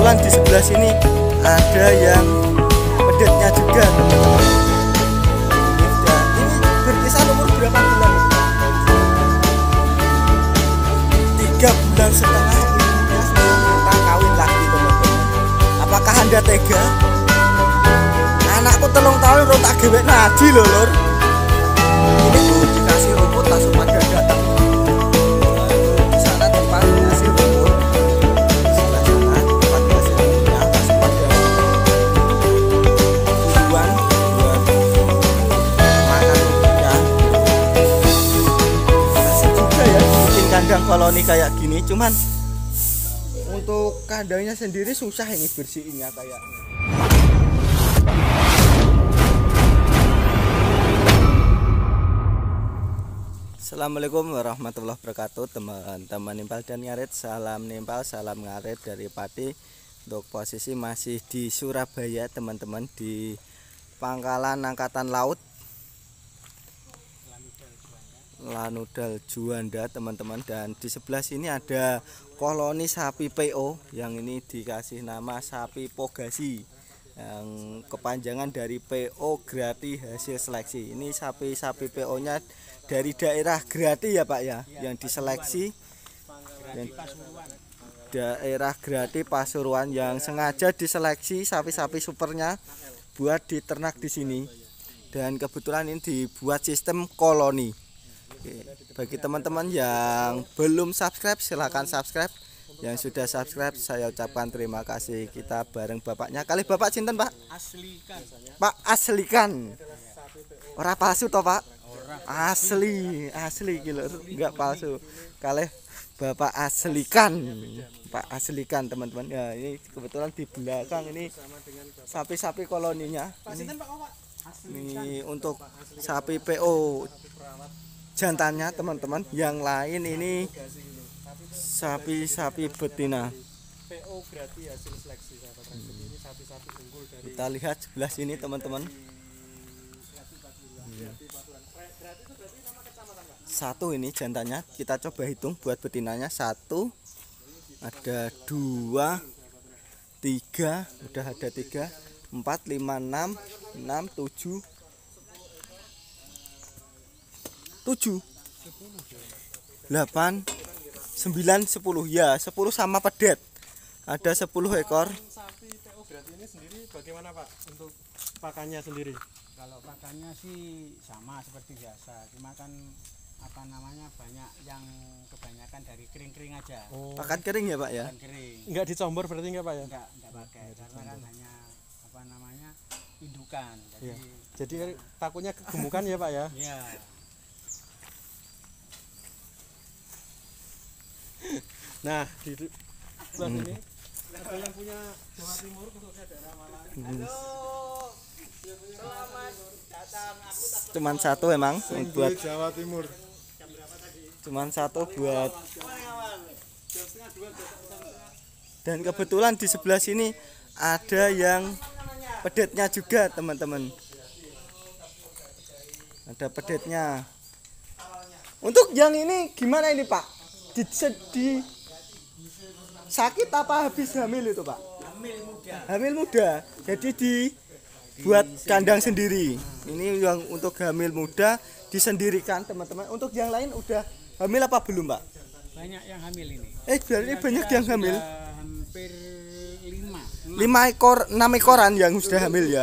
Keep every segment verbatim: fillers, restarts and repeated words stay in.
kebetulan di sebelah sini ada yang pedetnya juga teman-teman. Ini sudah, ini berkisar umur berapa bulan? Tiga bulan setengah ibunya sudah minta kawin lagi teman-teman. Apakah Anda tega? Anakku telung tahun udah tak gewek nadi loh lor. Ini tuh dikasih rumput langsung pada datang. Di sana tempat dikasih rumput, di sebelah sana tempat dikasih rumputnya langsung pada tujuan buat makan rumputnya. Asik juga ya bikin kandang koloni kayak gini, cuman untuk kandangnya sendiri susah ini bersihinnya kayaknya. Assalamualaikum warahmatullahi wabarakatuh teman-teman nimpal dan ngarit. Salam nimpal, salam ngarit dari Pati. Untuk posisi masih di Surabaya teman-teman, di Pangkalan Angkatan Laut Lanudal Juanda teman-teman. Dan di sebelah sini ada koloni sapi P O yang ini dikasih nama sapi Pogasi, yang kepanjangan dari P O Grati hasil seleksi. Ini sapi-sapi P O nya dari daerah Grati ya Pak ya, yang diseleksi yang daerah Grati Pasuruan, yang sengaja diseleksi sapi-sapi supernya buat diternak di sini. Dan kebetulan ini dibuat sistem koloni. Oke, bagi teman-teman yang belum subscribe silahkan subscribe. Yang sudah subscribe saya ucapkan terima kasih. Kita bareng bapaknya. Kali bapak cinten Pak? Aslikan. Pak Aslikan. Ora palsu toh Pak? Asli, asli gitu, enggak palsu. Kali bapak Aslikan, Pak Aslikan teman-teman. Ya ini kebetulan di belakang ini sapi-sapi koloninya. Ini, ini untuk sapi P O jantannya teman-teman. Yang lain ini sapi-sapi betina. P O Grati hasil seleksi sahabat. Ini sapi-sapi unggul dari. Kita lihat sebelah sini teman-teman. Satu ini jantannya, kita coba hitung buat betinanya. Satu, ada dua, tiga, udah ada tiga, empat, lima, enam, enam, tujuh, tujuh, delapan, sembilan, sepuluh. Ya, sepuluh sama pedet. Ada sepuluh ekor. Sapi P O Grati ini sendiri bagaimana Pak untuk pakannya sendiri? Kalau pakannya sih sama seperti biasa, cuma kan apa namanya banyak yang kebanyakan dari kering-kering aja. Oh. Pakan kering ya Pak ya? Pakan kering. Enggak dicombor berarti enggak Pak ya? Enggak, enggak pakai karena kan hanya apa namanya indukan. Jadi, ya. Jadi takutnya kegemukan ya Pak ya? Iya. Nah, di sebelah sini ada yang punya Jawa Timur untuk daerah Malang. Halo. Selamat datang. Aku tak Cuman satu emang buat Jawa Timur. Cuman satu buat. Dan kebetulan di sebelah sini ada yang pedetnya juga teman-teman. Ada pedetnya. Untuk yang ini gimana ini Pak? Di, di sakit apa habis hamil itu Pak? hamil muda. Hamil muda. Jadi dibuat kandang sendiri. Ini yang untuk hamil muda disendirikan teman-teman. Untuk yang lain udah hamil apa belum Pak? Banyak yang hamil ini. Eh berarti banyak yang hamil. Hampir lima. Lima ekor, enam ekoran yang sudah hamil ya.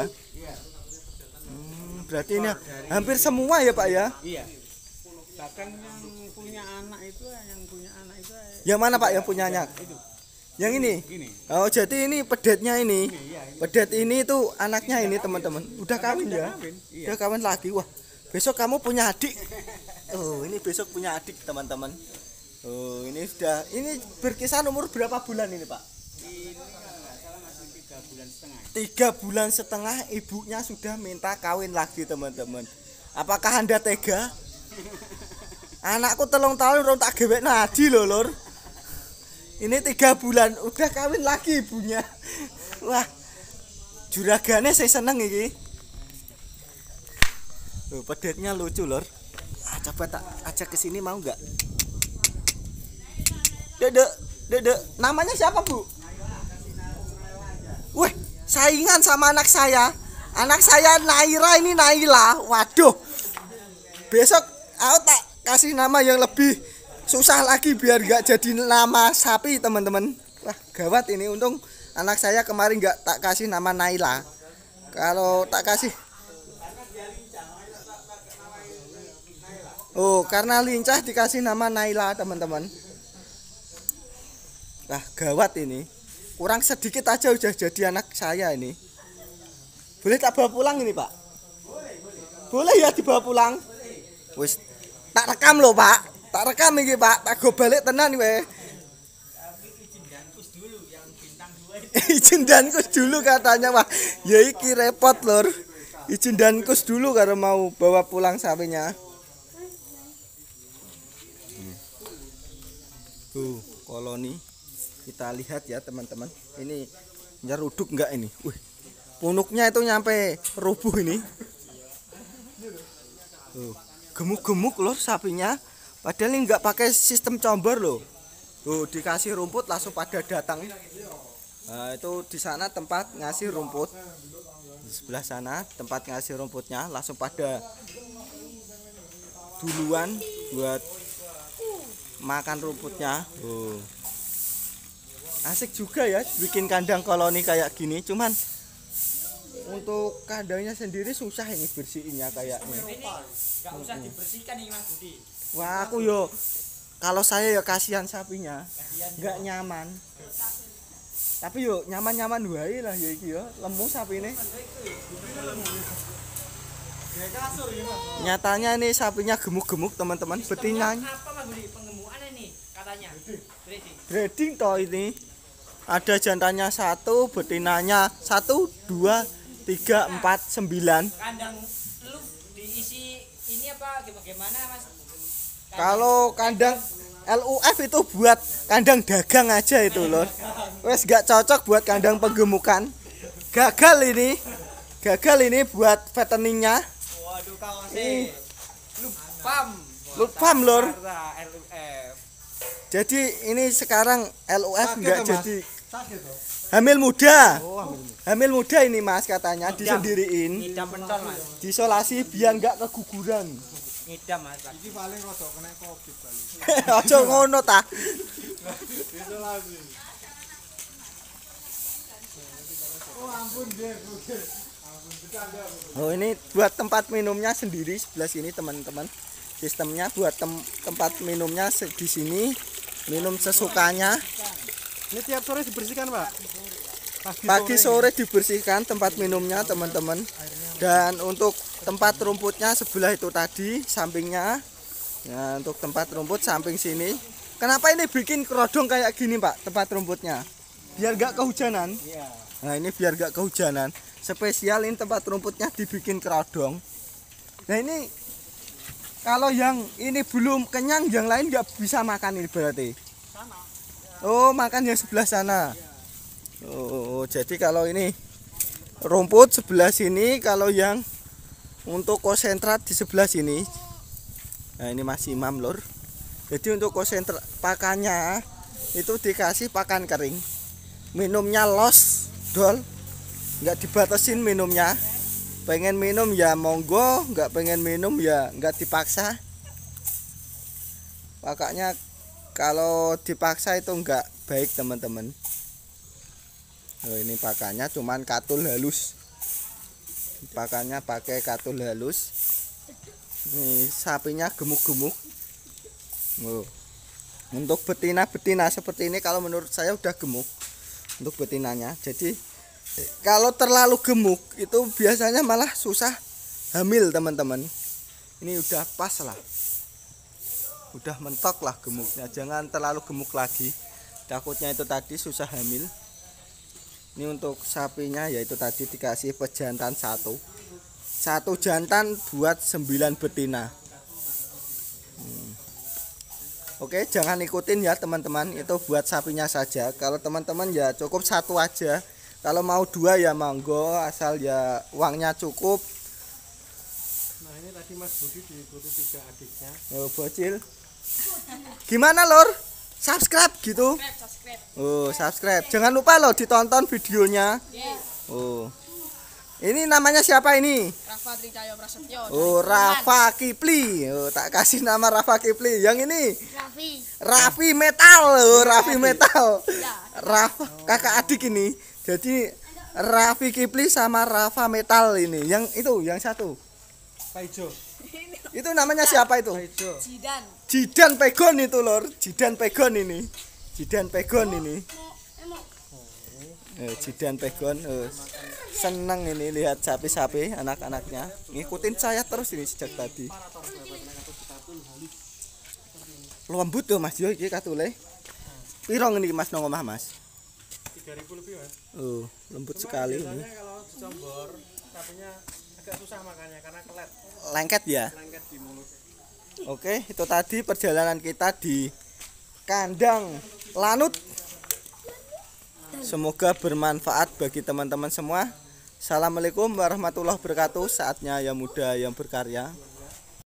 Hmm, berarti ini hampir semua ya Pak ya? Iya. Bahkan yang punya anak itu, yang punya anak itu. Yang mana Pak yang punya anak? Itu. Yang ini? Gini. Oh jadi ini pedetnya ini. Ini, iya, ini. Pedet ini tuh anaknya ini teman-teman. Udah kawin ya? Iya. Udah kawin lagi. Wah besok kamu punya adik. Oh ini besok punya adik teman-teman. Oh ini sudah, ini berkisar umur berapa bulan ini Pak? Ini nggak salah masih tiga bulan setengah. Tiga bulan setengah ibunya sudah minta kawin lagi teman-teman. Apakah Anda tega? Anakku telung tahun udah tak gewek nadi loh lor. Ini tiga bulan udah kawin lagi ibunya. Wah juragane saya seneng ini. Loh, pedetnya lucu lor. Ah, coba tak ajak ke sini mau nggak? Dede, dede, namanya siapa Bu? saingan sama anak saya. Anak saya Naira ini Naila. Waduh. Besok aku tak kasih nama yang lebih susah lagi biar gak jadi nama sapi teman-teman. Wah gawat ini, untung anak saya kemarin gak tak kasih nama Naila. Kalau tak kasih, oh karena lincah dikasih nama Naila teman-teman. Wah gawat ini, kurang sedikit aja udah jadi anak saya ini. Boleh tak bawa pulang ini Pak? Boleh ya dibawa pulang? Wis tak rekam loh Pak, tak rekam ini Pak, tak go balik tenan weh. Izin dan kus dulu katanya. Wah ya iki repot lor. Izin dan kus dulu kalau mau bawa pulang sapinya. Tuh koloni kita lihat ya teman-teman. Ini nyeruduk enggak ini? Wih, punuknya itu nyampe rubuh ini. Tuh, gemuk-gemuk loh sapinya. Padahal ini enggak pakai sistem combor loh. Tuh dikasih rumput langsung pada datang. Nah, itu di sana tempat ngasih rumput. Di sebelah sana tempat ngasih rumputnya langsung pada duluan buat makan rumputnya. Oh. Asik juga ya bikin kandang koloni kayak gini, cuman untuk kandangnya sendiri susah ini bersihinnya kayaknya. Ini nggak usah dibersihkan ini Mas Budi. Wah aku yo kalau saya ya kasihan sapinya, nggak nyaman. Tapi yo nyaman-nyaman wae lah ya iki yo, lemu sapine. Nyatanya ini sapinya gemuk-gemuk teman-teman, betinanya. Apa Mas Budi pengemukan ini katanya? Breeding. Breeding toh ini. Ada jantannya satu, betinanya satu, dua, tiga, empat, sembilan. Kandang lu diisi ini apa gimana Mas? Kalau kandang L U F itu buat kandang dagang aja itu loh. Wes gak cocok buat kandang penggemukan. Gagal ini. Gagal ini buat fatteningnya. Waduh kaosnya. Lu pam. Lu pam lor. L U F. Jadi ini sekarang L U F enggak jadi Sakit toh. hamil muda. Oh, hamil muda. Hamil muda ini Mas katanya disendiriin. Ngidam pentol Mas. Diisolasi biar enggak keguguran. Ngidam Mas. Iki paling rada kena Covid kali. Aja ngono ta. Isolasi. Oh ampun deh, oke. Ampun bercanda. Oh ini buat tempat minumnya sendiri sebelah sini teman-teman. Sistemnya buat tem tempat minumnya di sini, minum sesukanya. Ini tiap sore dibersihkan Pak? Pagi, Pagi sore dibersihkan tempat minumnya teman-teman. Dan untuk tempat rumputnya sebelah itu tadi sampingnya. Nah untuk tempat rumput samping sini. Kenapa ini bikin kerodong kayak gini Pak tempat rumputnya? Biar gak kehujanan. Iya. Nah ini biar gak kehujanan. Spesial ini tempat rumputnya dibikin kerodong. Nah ini kalau yang ini belum kenyang, yang lain nggak bisa makan ini berarti. Oh makan yang sebelah sana. Oh jadi kalau ini rumput sebelah sini, kalau yang untuk konsentrat di sebelah sini. Nah ini masih Imam lor. Jadi untuk konsentrat pakannya itu dikasih pakan kering. Minumnya los dol, nggak dibatasin minumnya. Pengen minum ya monggo, nggak pengen minum ya nggak dipaksa. Makanya kalau dipaksa itu nggak baik teman-teman. Oh, ini pakannya cuman katul halus. Pakannya pakai katul halus. Ini sapinya gemuk-gemuk. Oh. Untuk betina-betina seperti ini kalau menurut saya udah gemuk untuk betinanya. Jadi kalau terlalu gemuk itu biasanya malah susah hamil teman-teman. Ini udah pas lah, udah mentok lah gemuknya. Jangan terlalu gemuk lagi, takutnya itu tadi susah hamil. Ini untuk sapinya yaitu tadi dikasih pejantan satu, satu jantan buat sembilan betina. hmm. Oke jangan ikutin ya teman-teman, itu buat sapinya saja. Kalau teman-teman ya cukup satu aja. Kalau mau dua ya monggo, asal ya uangnya cukup. Nah ini tadi Mas Budi diikuti tiga adiknya. Oh bocil. Gimana lor? Subscribe gitu? Oh subscribe. Jangan lupa loh ditonton videonya. Oh. Ini namanya siapa ini? Rafa Tricaya Prasetyo. Oh, Rafa Kipli. Oh, tak kasih nama Rafa Kipli. Yang ini Raffi. Raffi Metal. Oh, Raffi Metal. Ya. Rafa kakak adik ini. Jadi Raffi Kipli sama Rafa Metal ini. Yang itu, yang satu. Paijo. Itu namanya siapa itu? Paijo. Jidan. Jidan Pegon itu, Lor. Jidan Pegon ini. Jidan Pegon ini. Eh, Jidan Pegon. Oh. Seneng ini lihat sapi-sapi anak-anaknya. Ngikutin saya terus ini sejak tadi. Lembut tuh Mas Yo iki katule. Piro ngene iki Mas nang omah Mas? tiga ribu lebih Mas. Oh, lembut Cuma sekali ini. biasanya kalau dicombor sapinya agak susah makannya karena kelet, Lengket ya. lengket di mulut. Oke, itu tadi perjalanan kita di kandang lanut. Semoga bermanfaat bagi teman-teman semua. Assalamualaikum warahmatullahi wabarakatuh. Saatnya yang muda yang berkarya.